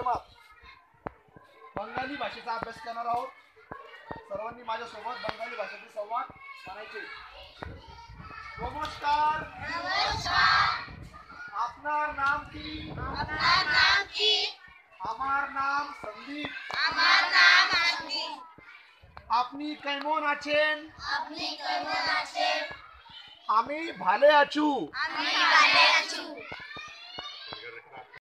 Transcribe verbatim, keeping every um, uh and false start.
माध्यमात बंगाली भाषेचा अभ्यास करणार आहोत। सर्वांनी माझ्यासोबत बंगाली भाषेतील संवाद म्हणायचे। नमस्कार। नमस्कार। আপনার নাম কি? আপনার নাম কি? আমার নাম সন্দীপ। আমার নাম সন্দীপ। আপনি কেমন আছেন? আপনি কেমন আছেন? আমি ভালো আছি। আমি ভালো আছি।